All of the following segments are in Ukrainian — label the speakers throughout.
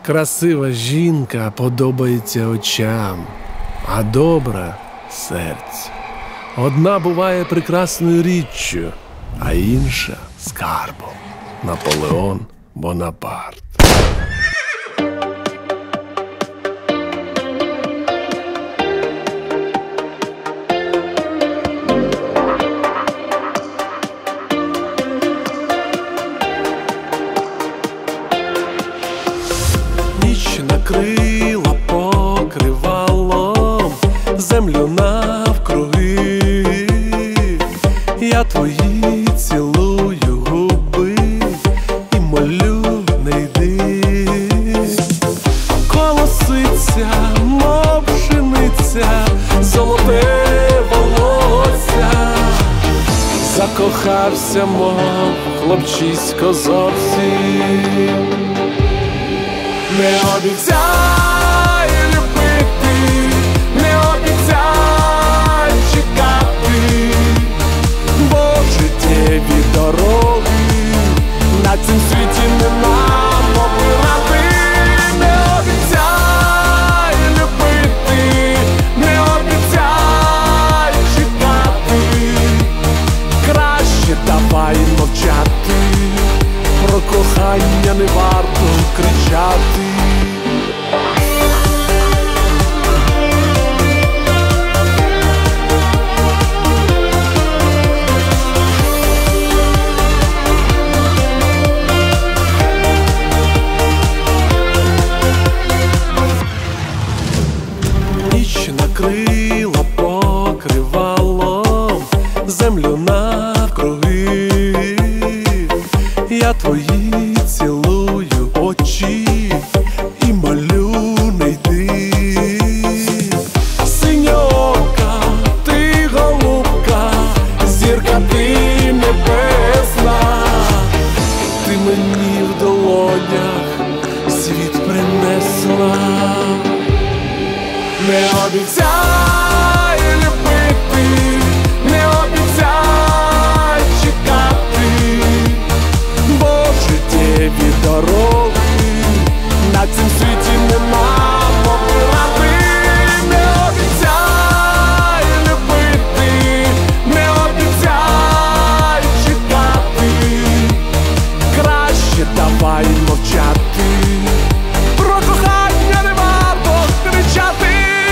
Speaker 1: Красива жінка подобається очам, а добра – серцю. Одна буває прекрасною річчю, а інша – скарбом. Наполеон Бонапарт. Ніч накрила покривалом землю навкруги. Я твої цілую губи і молю, не йди. Колоситься, мов пшениця, золоте волосся. Закохався, мов хлопчисько зовсім. Не обіцяй любити, не обіцяй чекати, бо життєві дороги на цім світі нема попирати. Не обіцяй любити, не обіцяй чекати, краще давай мовчати, про кохання не варто кричати. Ніч накрила покривалом землю навкруги. Я твої цілую очі і молю, не йди. Синьока, ти голубка, зірка ти небесна. Ти мені в долонях світ принесла. Не обіцяй любити, не обіцяй чекати, бо життєві дороги на цім світі нема попирати. Не обіцяй любити, не обіцяй чекати, краще давай мовчати, про кохання не варто кричати.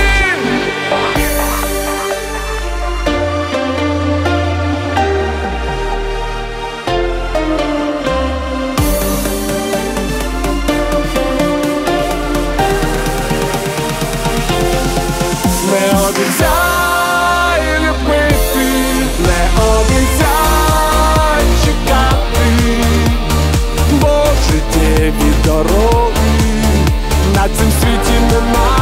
Speaker 1: Не обіцяй любити, не обіцяй чекати, бо життєві дороги на цім світі нема